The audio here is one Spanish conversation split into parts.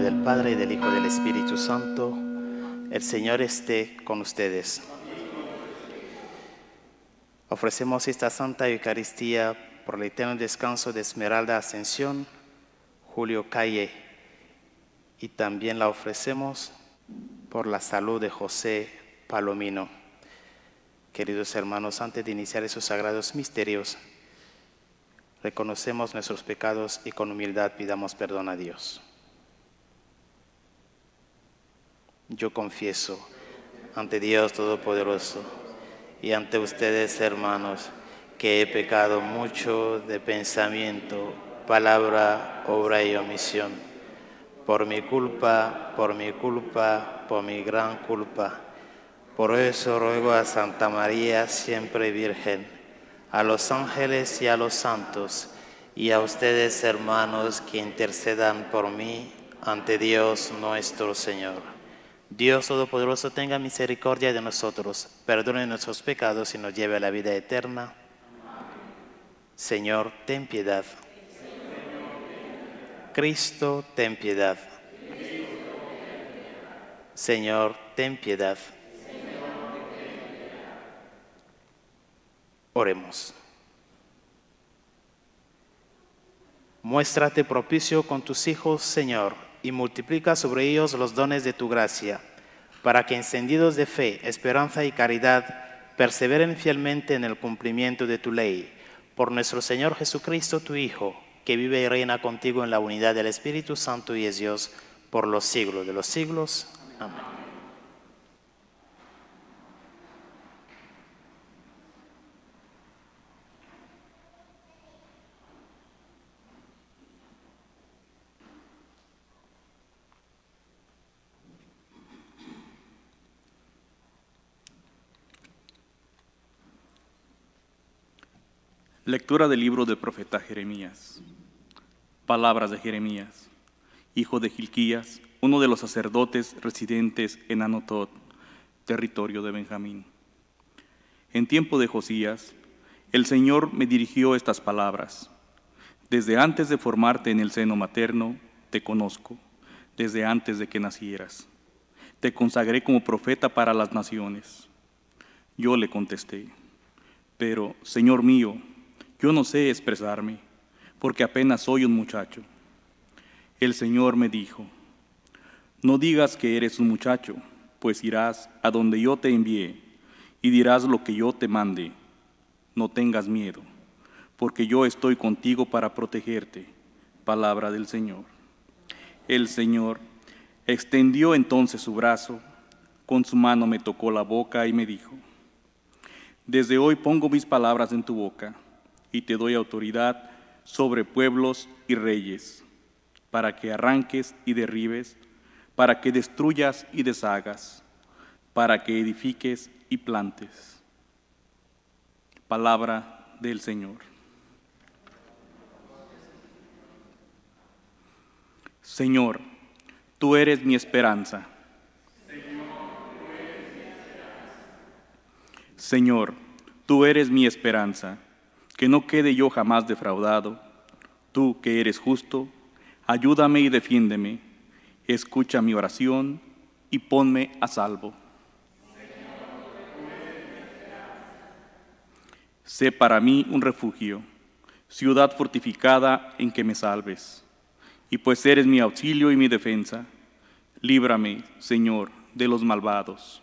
del Padre, y del Hijo, y del Espíritu Santo. El Señor esté con ustedes. Ofrecemos esta Santa Eucaristía por el eterno descanso de Esmeralda Ascensión, Julio Calle, y también la ofrecemos por la salud de José Palomino. Queridos hermanos, antes de iniciar esos sagrados misterios, reconocemos nuestros pecados y con humildad pidamos perdón a Dios. Yo confieso ante Dios Todopoderoso y ante ustedes, hermanos, que he pecado mucho de pensamiento, palabra, obra y omisión. Por mi culpa, por mi gran culpa. Por eso ruego a Santa María, siempre Virgen, a los ángeles y a los santos, y a ustedes, hermanos, que intercedan por mí ante Dios nuestro Señor. Dios Todopoderoso tenga misericordia de nosotros, perdone nuestros pecados y nos lleve a la vida eterna. Señor, ten piedad. Cristo, ten piedad. Señor, ten piedad. Oremos. Muéstrate propicio con tus hijos, Señor, y multiplica sobre ellos los dones de tu gracia, para que encendidos de fe, esperanza y caridad, perseveren fielmente en el cumplimiento de tu ley. Por nuestro Señor Jesucristo, tu Hijo, que vive y reina contigo en la unidad del Espíritu Santo y es Dios por los siglos de los siglos. Amén. Lectura del libro del profeta Jeremías. Palabras de Jeremías, hijo de Hilquías, uno de los sacerdotes residentes en Anatot, territorio de Benjamín. En tiempo de Josías, el Señor me dirigió estas palabras. Desde antes de formarte en el seno materno, te conozco, desde antes de que nacieras. Te consagré como profeta para las naciones. Yo le contesté, pero, Señor mío, yo no sé expresarme, porque apenas soy un muchacho. El Señor me dijo, no digas que eres un muchacho, pues irás a donde yo te envié y dirás lo que yo te mande. No tengas miedo, porque yo estoy contigo para protegerte. Palabra del Señor. El Señor extendió entonces su brazo, con su mano me tocó la boca y me dijo, desde hoy pongo mis palabras en tu boca y te doy autoridad sobre pueblos y reyes, para que arranques y derribes, para que destruyas y deshagas, para que edifiques y plantes. Palabra del Señor. Señor, tú eres mi esperanza. Señor, tú eres mi esperanza. Que no quede yo jamás defraudado. Tú que eres justo, ayúdame y defiéndeme. Escucha mi oración y ponme a salvo. Sé para mí un refugio, ciudad fortificada en que me salves. Y pues eres mi auxilio y mi defensa, líbrame, Señor, de los malvados.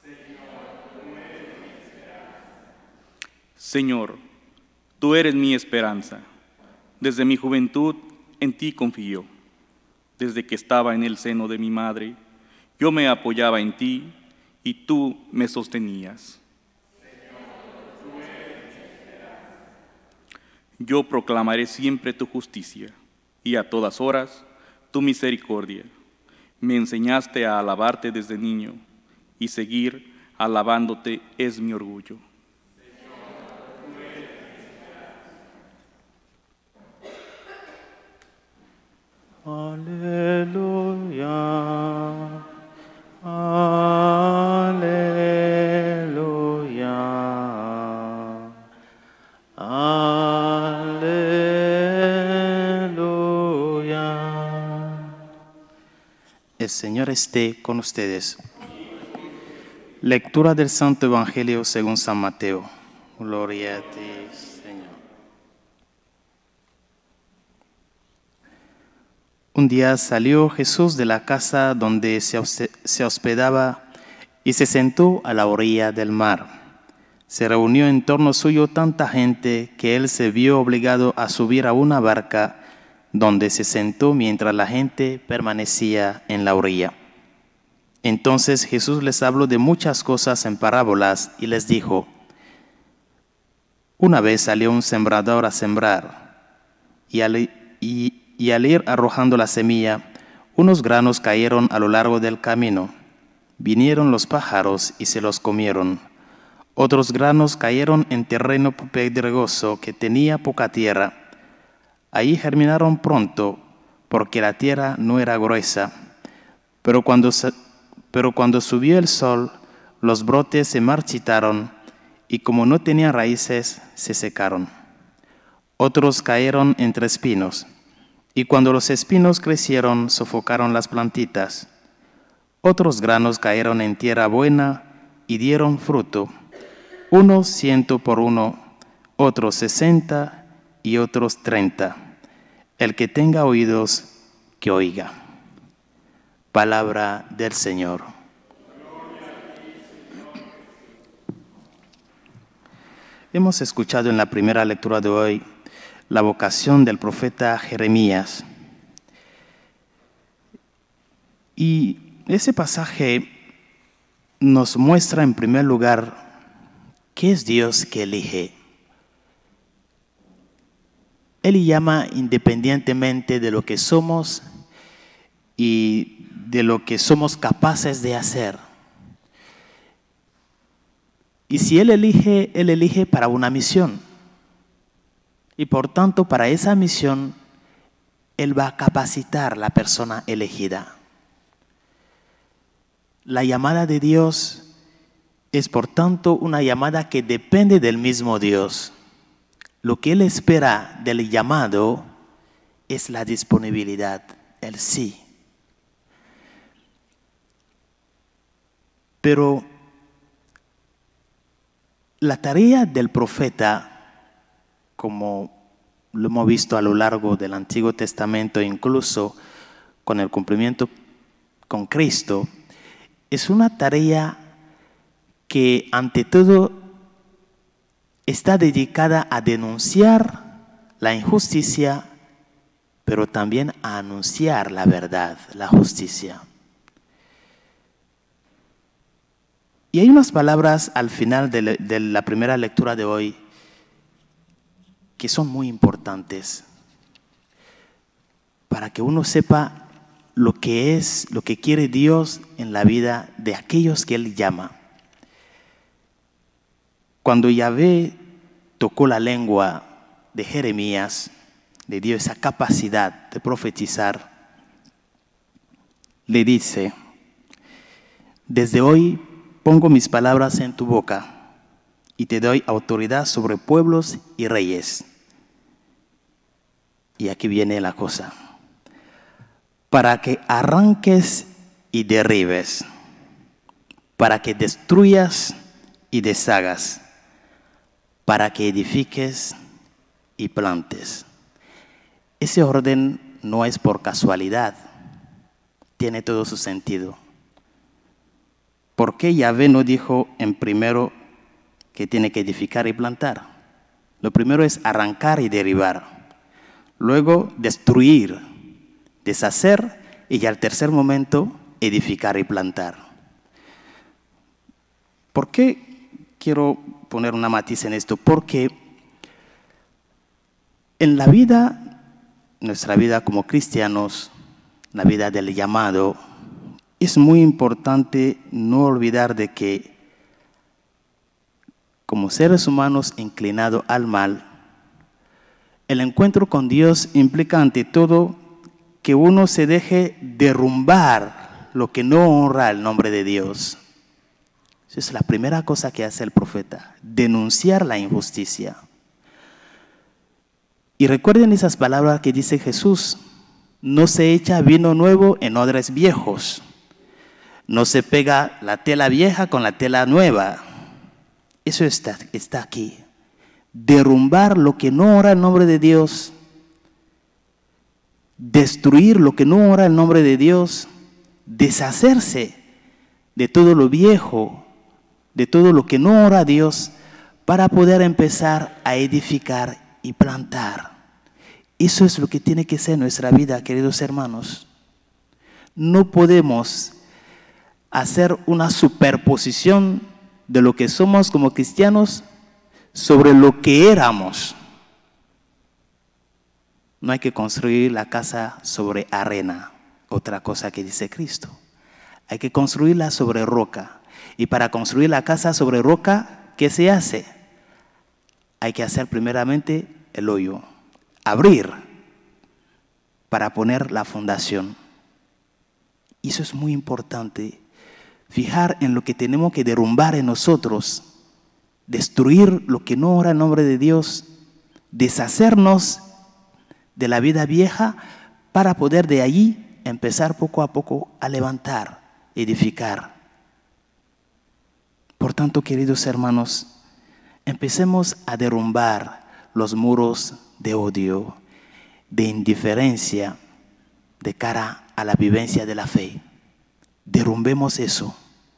Señor, tú eres mi esperanza. Desde mi juventud en ti confío. Desde que estaba en el seno de mi madre, yo me apoyaba en ti y tú me sostenías. Yo proclamaré siempre tu justicia y a todas horas tu misericordia. Me enseñaste a alabarte desde niño y seguir alabándote es mi orgullo. Aleluya, aleluya, aleluya. El Señor esté con ustedes. Lectura del Santo Evangelio según San Mateo. Gloria a ti, Señor. Un día salió Jesús de la casa donde se hospedaba y se sentó a la orilla del mar. Se reunió en torno suyo tanta gente que él se vio obligado a subir a una barca donde se sentó mientras la gente permanecía en la orilla. Entonces Jesús les habló de muchas cosas en parábolas y les dijo: una vez salió un sembrador a sembrar, y al ir arrojando la semilla, unos granos cayeron a lo largo del camino. Vinieron los pájaros y se los comieron. Otros granos cayeron en terreno pedregoso que tenía poca tierra. Ahí germinaron pronto, porque la tierra no era gruesa. Pero cuando subió el sol, los brotes se marchitaron, y como no tenían raíces, se secaron. Otros cayeron entre espinos, y cuando los espinos crecieron, sofocaron las plantitas. Otros granos cayeron en tierra buena y dieron fruto, unos 100 por uno, otros 60 y otros 30. El que tenga oídos, que oiga. Palabra del Señor. Hemos escuchado en la primera lectura de hoy la vocación del profeta Jeremías. Y ese pasaje nos muestra en primer lugar qué es Dios que elige. Él llama independientemente de lo que somos y de lo que somos capaces de hacer. Y si Él elige para una misión. Y por tanto, para esa misión, Él va a capacitar a la persona elegida. La llamada de Dios es, por tanto, una llamada que depende del mismo Dios. Lo que Él espera del llamado es la disponibilidad, el sí. Pero la tarea del profeta, como lo hemos visto a lo largo del Antiguo Testamento, incluso con el cumplimiento con Cristo, es una tarea que ante todo está dedicada a denunciar la injusticia, pero también a anunciar la verdad, la justicia. Y hay unas palabras al final de la primera lectura de hoy que son muy importantes para que uno sepa lo que quiere Dios en la vida de aquellos que Él llama. Cuando Yahvé tocó la lengua de Jeremías, le dio esa capacidad de profetizar, le dice: desde hoy pongo mis palabras en tu boca y te doy autoridad sobre pueblos y reyes. Y aquí viene la cosa: para que arranques y derribes, para que destruyas y deshagas, para que edifiques y plantes. Ese orden no es por casualidad, tiene todo su sentido. ¿Por qué Yahvé no dijo en primero que tiene que edificar y plantar? Lo primero es arrancar y derribar, luego destruir, deshacer, y ya al tercer momento edificar y plantar. ¿Por qué quiero poner una matiz en esto? Porque en la vida, nuestra vida como cristianos, la vida del llamado, es muy importante no olvidar de que como seres humanos inclinados al mal, el encuentro con Dios implica ante todo que uno se deje derrumbar lo que no honra el nombre de Dios. Esa es la primera cosa que hace el profeta, denunciar la injusticia. Y recuerden esas palabras que dice Jesús: No se echa vino nuevo en odres viejos. No se pega la tela vieja con la tela nueva. Eso está aquí. Derrumbar lo que no ora el nombre de Dios. Destruir lo que no ora el nombre de Dios. Deshacerse de todo lo viejo, de todo lo que no ora a Dios, para poder empezar a edificar y plantar. Eso es lo que tiene que ser nuestra vida, queridos hermanos. No podemos hacer una superposición de lo que somos como cristianos sobre lo que éramos. No hay que construir la casa sobre arena, otra cosa que dice Cristo. Hay que construirla sobre roca. Y para construir la casa sobre roca, ¿qué se hace? Hay que hacer primeramente el hoyo, abrir para poner la fundación. Y eso es muy importante. Fijar en lo que tenemos que derrumbar en nosotros, destruir lo que no ora en nombre de Dios, deshacernos de la vida vieja para poder de allí empezar poco a poco a levantar, edificar. Por tanto, queridos hermanos, empecemos a derrumbar los muros de odio, de indiferencia de cara a la vivencia de la fe. Derrumbemos eso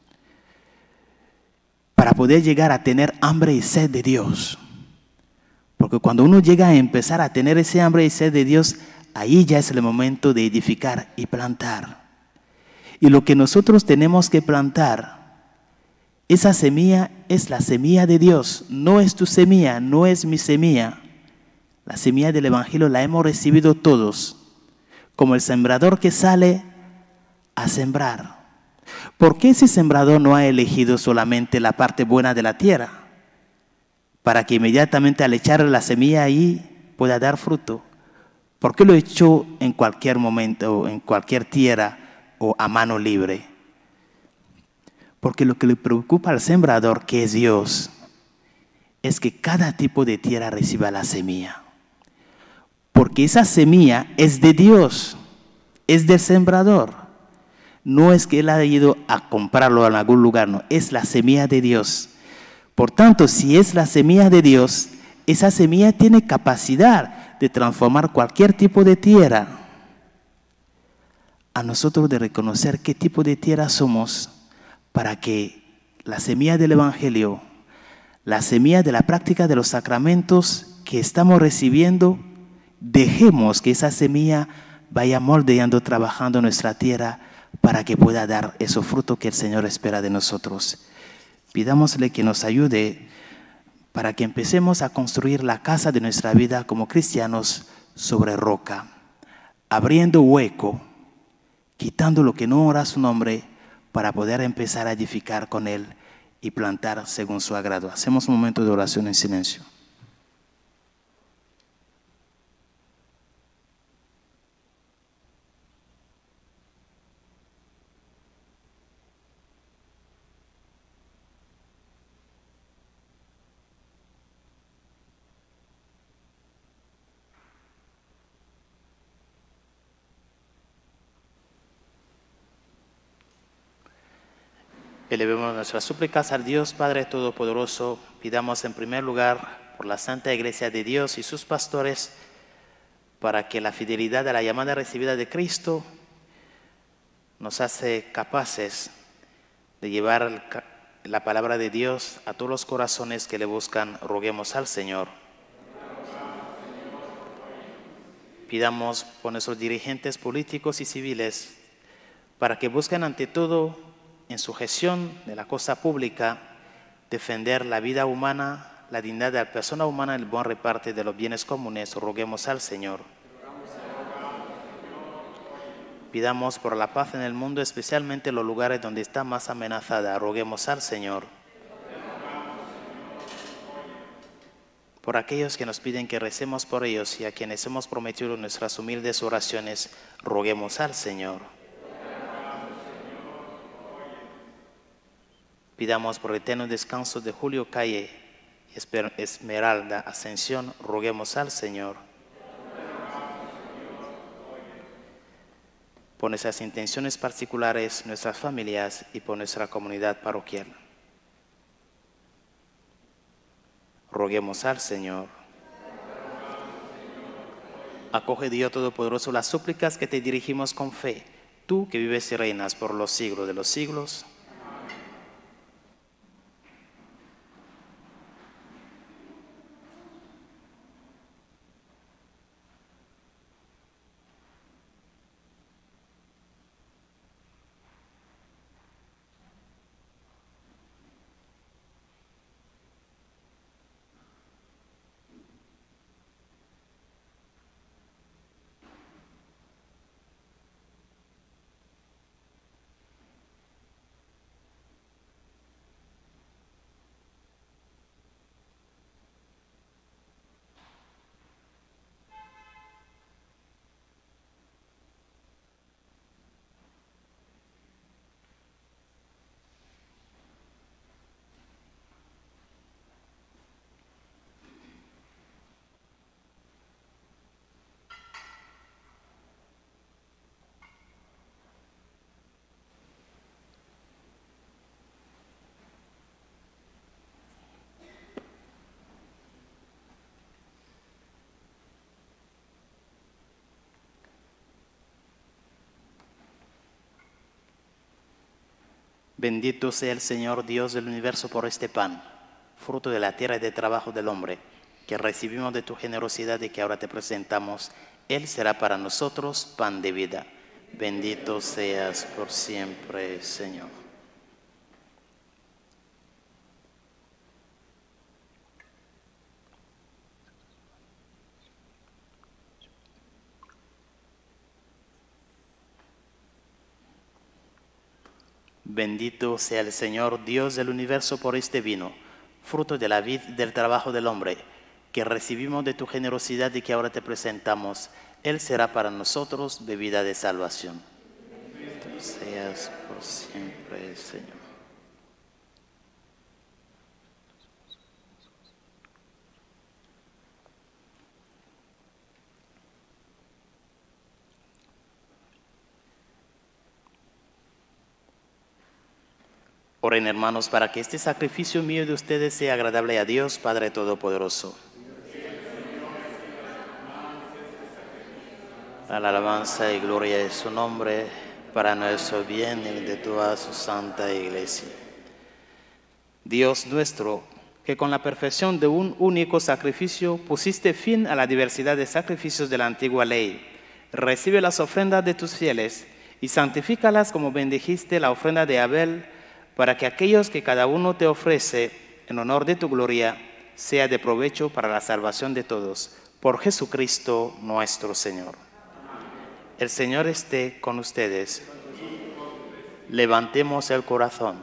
para poder llegar a tener hambre y sed de Dios. Porque cuando uno llega a empezar a tener ese hambre y sed de Dios, ahí ya es el momento de edificar y plantar. Y lo que nosotros tenemos que plantar, esa semilla es la semilla de Dios, no es tu semilla, no es mi semilla. La semilla del Evangelio la hemos recibido todos, como el sembrador que sale a sembrar. ¿Por qué ese sembrador no ha elegido solamente la parte buena de la tierra? Para que inmediatamente al echar la semilla ahí pueda dar fruto. ¿Por qué lo echó en cualquier momento, en cualquier tierra o a mano libre? Porque lo que le preocupa al sembrador, que es Dios, es que cada tipo de tierra reciba la semilla. Porque esa semilla es de Dios, es del sembrador. No es que él haya ido a comprarlo en algún lugar, no, es la semilla de Dios. Por tanto, si es la semilla de Dios, esa semilla tiene capacidad de transformar cualquier tipo de tierra. A nosotros de reconocer qué tipo de tierra somos para que la semilla del Evangelio, la semilla de la práctica de los sacramentos que estamos recibiendo, dejemos que esa semilla vaya moldeando, trabajando en nuestra tierra para que pueda dar esos frutos que el Señor espera de nosotros. Pidámosle que nos ayude para que empecemos a construir la casa de nuestra vida como cristianos sobre roca, abriendo hueco, quitando lo que no ora su nombre para poder empezar a edificar con Él y plantar según su agrado. Hacemos un momento de oración en silencio. Elevemos nuestras súplicas al Dios Padre Todopoderoso. Pidamos en primer lugar por la Santa Iglesia de Dios y sus pastores, para que la fidelidad a la llamada recibida de Cristo nos hace capaces de llevar la palabra de Dios a todos los corazones que le buscan. Roguemos al Señor. Pidamos por nuestros dirigentes políticos y civiles, para que busquen ante todo en su gestión de la cosa pública, defender la vida humana, la dignidad de la persona humana, el buen reparto de los bienes comunes. Roguemos al Señor. Pidamos por la paz en el mundo, especialmente en los lugares donde está más amenazada. Roguemos al Señor. Por aquellos que nos piden que recemos por ellos y a quienes hemos prometido nuestras humildes oraciones, roguemos al Señor. Pidamos por el eterno descanso de Julio Calle y Esmeralda Ascensión, roguemos al Señor. por nuestras intenciones particulares, nuestras familias y por nuestra comunidad parroquial. Roguemos al Señor. Acoge, Dios Todopoderoso, las súplicas que te dirigimos con fe, tú que vives y reinas por los siglos de los siglos. Bendito sea el Señor Dios del universo por este pan, fruto de la tierra y del trabajo del hombre, que recibimos de tu generosidad y que ahora te presentamos. Él será para nosotros pan de vida. Bendito seas por siempre, Señor. Bendito sea el Señor Dios del universo por este vino, fruto de la vid del trabajo del hombre, que recibimos de tu generosidad y que ahora te presentamos. Él será para nosotros bebida de salvación. Bendito seas por siempre, Señor. Oren, hermanos, para que este sacrificio mío de ustedes sea agradable a Dios, Padre Todopoderoso. Para la alabanza y gloria de su nombre, para nuestro bien y de toda su santa iglesia. Dios nuestro, que con la perfección de un único sacrificio pusiste fin a la diversidad de sacrificios de la antigua ley, recibe las ofrendas de tus fieles y santifícalas como bendijiste la ofrenda de Abel, para que aquellos que cada uno te ofrece en honor de tu gloria sea de provecho para la salvación de todos. Por Jesucristo nuestro Señor. El Señor esté con ustedes. Levantemos el corazón.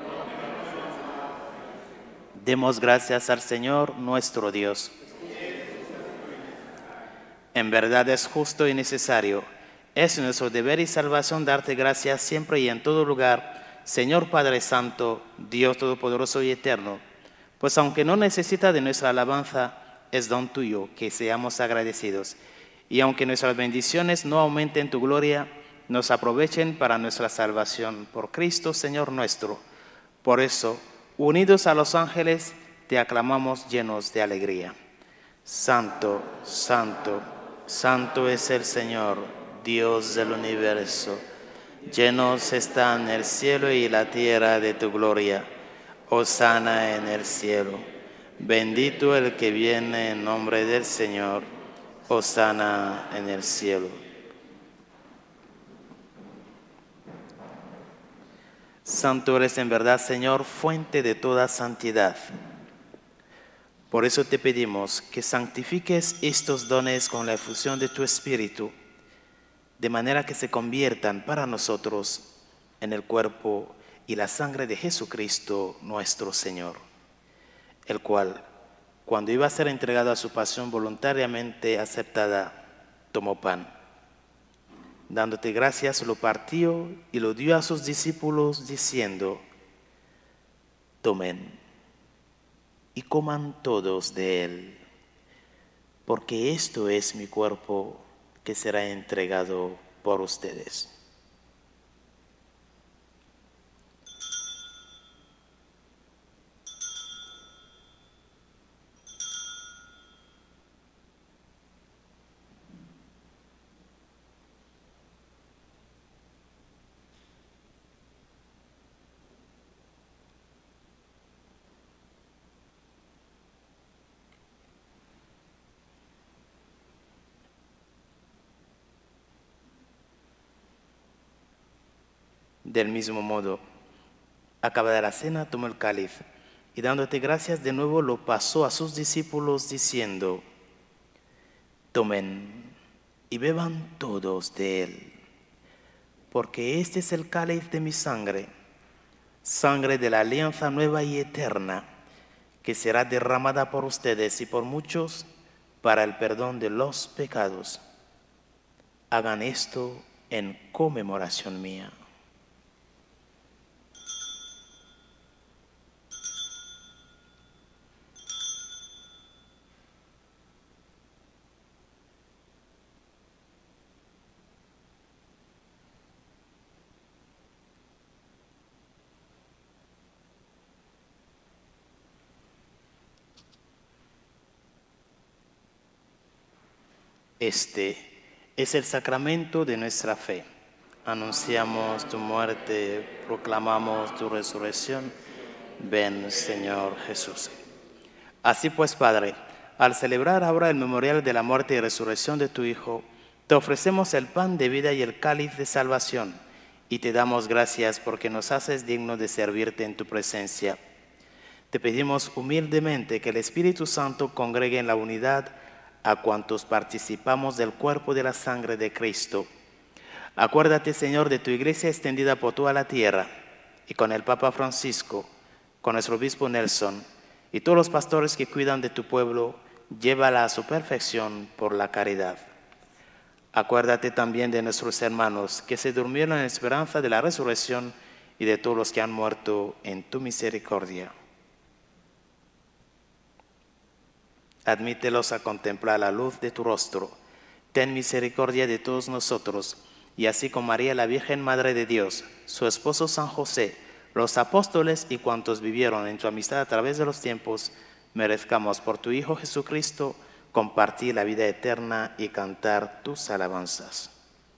Demos gracias al Señor nuestro Dios. En verdad es justo y necesario. Es nuestro deber y salvación darte gracias siempre y en todo lugar, Señor Padre Santo, Dios Todopoderoso y Eterno, pues aunque no necesita de nuestra alabanza, es don tuyo que seamos agradecidos. Y aunque nuestras bendiciones no aumenten tu gloria, nos aprovechen para nuestra salvación por Cristo, Señor nuestro. Por eso, unidos a los ángeles, te aclamamos llenos de alegría. Santo, santo, santo es el Señor, Dios del universo. Llenos están el cielo y la tierra de tu gloria. Hosana en el cielo. Bendito el que viene en nombre del Señor. Hosana en el cielo. Santo eres en verdad, Señor, fuente de toda santidad. Por eso te pedimos que santifiques estos dones con la efusión de tu Espíritu, de manera que se conviertan para nosotros en el cuerpo y la sangre de Jesucristo nuestro Señor, el cual, cuando iba a ser entregado a su pasión voluntariamente aceptada, tomó pan. Dándote gracias, lo partió y lo dio a sus discípulos, diciendo: tomen y coman todos de él, porque esto es mi cuerpo que será entregado por ustedes. Del mismo modo, acabada la cena, tomó el cáliz y dándote gracias de nuevo lo pasó a sus discípulos diciendo: tomen y beban todos de él, porque este es el cáliz de mi sangre, sangre de la alianza nueva y eterna, que será derramada por ustedes y por muchos para el perdón de los pecados. Hagan esto en conmemoración mía. Este es el sacramento de nuestra fe. Anunciamos tu muerte, proclamamos tu resurrección. Ven, Señor Jesús. Así pues, Padre, al celebrar ahora el memorial de la muerte y resurrección de tu Hijo, te ofrecemos el pan de vida y el cáliz de salvación, y te damos gracias porque nos haces dignos de servirte en tu presencia. Te pedimos humildemente que el Espíritu Santo congregue en la unidad a cuantos participamos del cuerpo y de la sangre de Cristo. Acuérdate, Señor, de tu iglesia extendida por toda la tierra, y con el Papa Francisco, con nuestro obispo Nelson, y todos los pastores que cuidan de tu pueblo, llévala a su perfección por la caridad. Acuérdate también de nuestros hermanos que se durmieron en esperanza de la resurrección y de todos los que han muerto en tu misericordia. Admítelos a contemplar la luz de tu rostro. Ten misericordia de todos nosotros, y así como María, la Virgen Madre de Dios, su esposo San José, los apóstoles y cuantos vivieron en tu amistad a través de los tiempos, merezcamos por tu Hijo Jesucristo compartir la vida eterna y cantar tus alabanzas.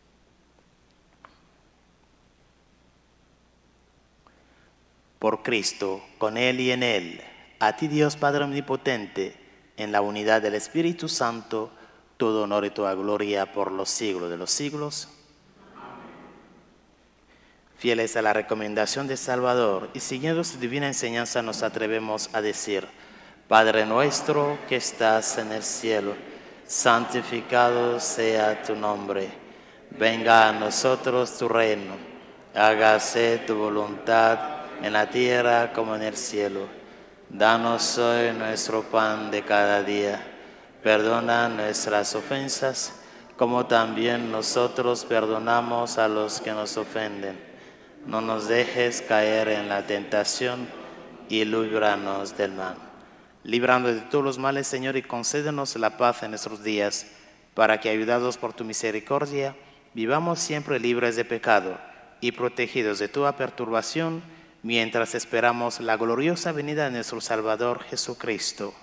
Por Cristo, con Él y en Él, a ti Dios Padre Omnipotente, en la unidad del Espíritu Santo, todo honor y toda gloria por los siglos de los siglos. Amén. Fieles a la recomendación de Salvador y siguiendo su divina enseñanza, nos atrevemos a decir: Padre nuestro que estás en el cielo, santificado sea tu nombre. Venga a nosotros tu reino. Hágase tu voluntad en la tierra como en el cielo. Danos hoy nuestro pan de cada día. Perdona nuestras ofensas, como también nosotros perdonamos a los que nos ofenden. No nos dejes caer en la tentación y líbranos del mal. Líbranos de todos los males, Señor, y concédenos la paz en nuestros días, para que, ayudados por tu misericordia, vivamos siempre libres de pecado y protegidos de toda perturbación, mientras esperamos la gloriosa venida de nuestro Salvador Jesucristo.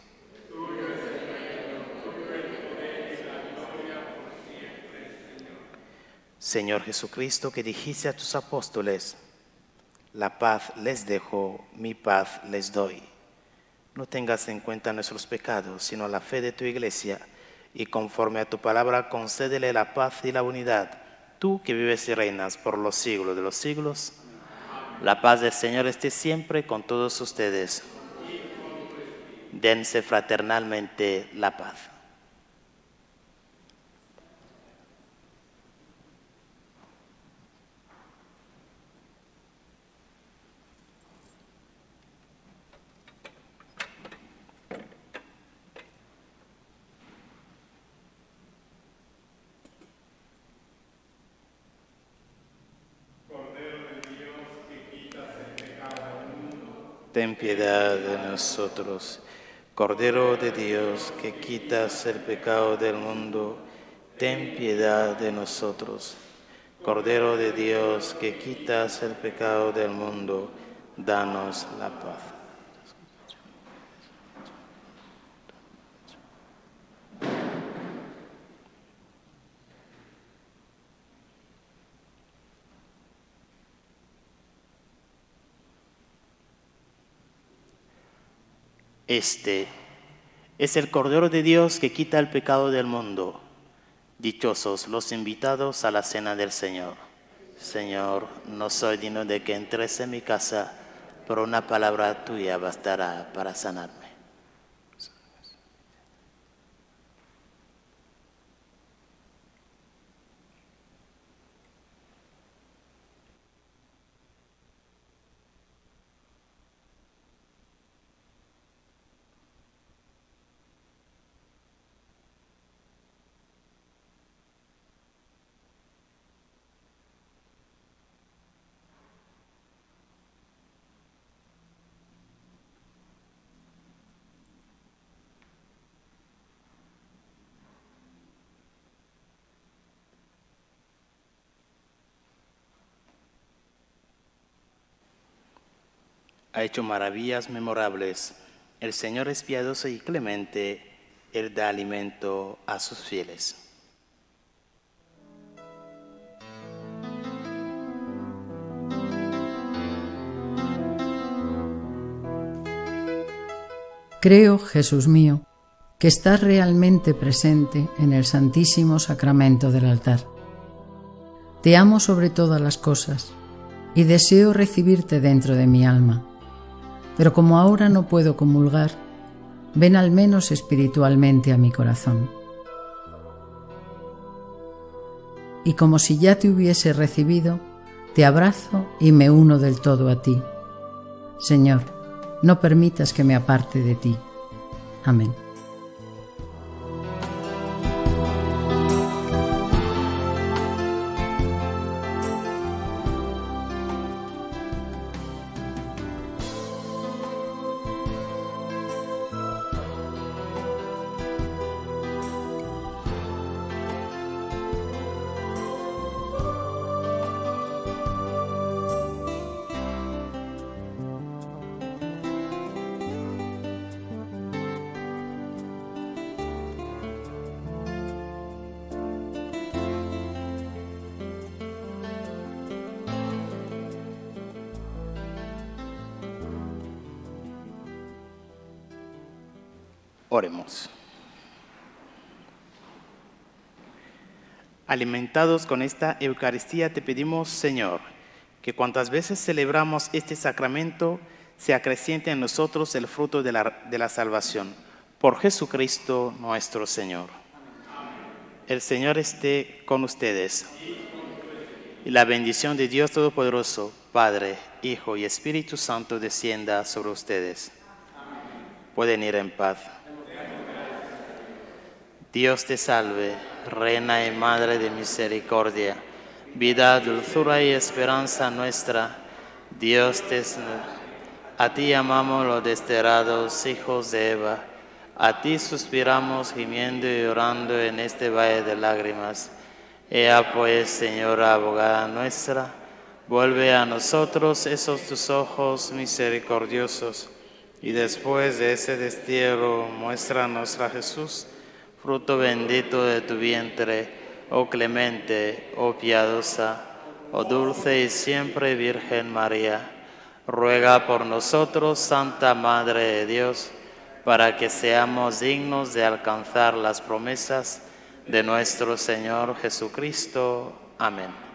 Señor Jesucristo, que dijiste a tus apóstoles: la paz les dejo, mi paz les doy. No tengas en cuenta nuestros pecados, sino la fe de tu iglesia, y conforme a tu palabra concédele la paz y la unidad, tú que vives y reinas por los siglos de los siglos. La paz del Señor esté siempre con todos ustedes. Dense fraternalmente la paz. Ten piedad de nosotros. Cordero de Dios, que quitas el pecado del mundo, ten piedad de nosotros. Cordero de Dios, que quitas el pecado del mundo, danos la paz. Este es el Cordero de Dios que quita el pecado del mundo. Dichosos los invitados a la cena del Señor. Señor, no soy digno de que entres en mi casa, pero una palabra tuya bastará para sanarme. Ha hecho maravillas memorables. El Señor es piadoso y clemente. Él da alimento a sus fieles. Creo, Jesús mío, que estás realmente presente en el Santísimo Sacramento del altar. Te amo sobre todas las cosas y deseo recibirte dentro de mi alma. Pero como ahora no puedo comulgar, ven al menos espiritualmente a mi corazón. Y como si ya te hubiese recibido, te abrazo y me uno del todo a ti. Señor, no permitas que me aparte de ti. Amén. Oremos. Alimentados con esta Eucaristía te pedimos, Señor, que cuantas veces celebramos este sacramento, se acreciente en nosotros el fruto de la salvación. Por Jesucristo nuestro Señor. El Señor esté con ustedes. Y la bendición de Dios Todopoderoso, Padre, Hijo y Espíritu Santo descienda sobre ustedes. Pueden ir en paz. Dios te salve, Reina y Madre de misericordia, vida, dulzura y esperanza nuestra. Dios te salve. A ti amamos los desterrados hijos de Eva. A ti suspiramos gimiendo y llorando en este valle de lágrimas. Ea pues, Señora abogada nuestra, vuelve a nosotros esos tus ojos misericordiosos, y después de ese destierro, muéstranos a Jesús, fruto bendito de tu vientre, oh clemente, oh piadosa, oh dulce y siempre Virgen María. Ruega por nosotros, Santa Madre de Dios, para que seamos dignos de alcanzar las promesas de nuestro Señor Jesucristo. Amén.